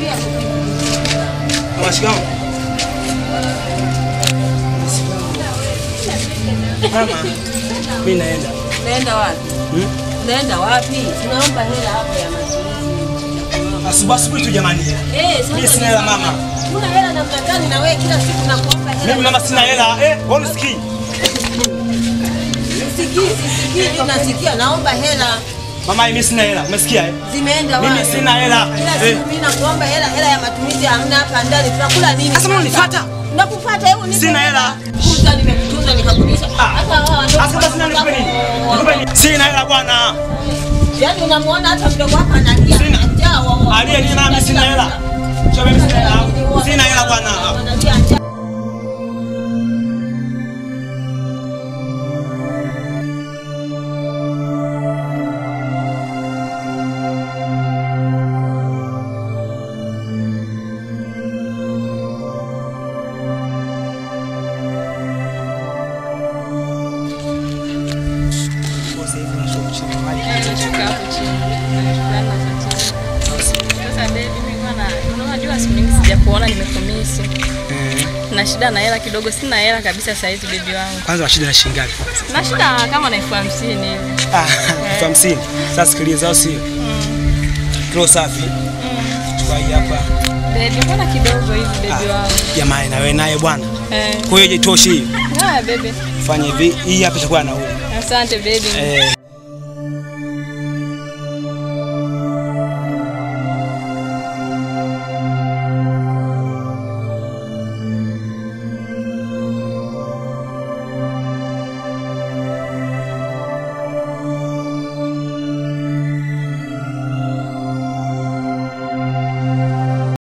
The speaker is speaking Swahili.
Mashikamoo. Mama, mimi naenda. Naenda wapi? Naenda wapi? Tunaomba hela hapo ya mazoezi. Asubuhi tu jamani. Mimi sina hela mama. Una hela namna gani na wewe kila siku nakuomba hela? Mimi mama sina hela. Wewe usikii? Sikii nasikia naomba hela. Mama mimi sina hela. Umesikia Zimeenda wapi? Mimi sina hela. Kila siku mimi nakuomba hela ya matumizi hamna hapa ndani. Tunakula nini? Sasa mbona unifuata? Nakufuata hebu nipe. Sina hela. Kuza nimekutunza nikakulisha. Hata wao ndio. Sasa basi nani nikupe nini? Nikupe nini? Sina hela bwana. Yaani unamuona hata mdogo wako analia. Njaa wao. Alia ni mama sina hela. Sio mimi sina hela. Sina hela bwana. Kuona nimekumisi. Na shida na hela kidogo, sina hela kabisa sasa hizi bibi wangu. Kwanza shida na shilingi ngapi? Na shida kama na 50,000 hivi. 50,000. Sasa sikiliza au sio? Kilo safi. Chukua hii hapa. Baby, mbona kidogo hivi bibi wangu? Jamani na wewe naye bwana. Kwa hiyo je toshe hiyo? Baby. Fanya hivi, hii hapa itakuwa nauli. Asante baby.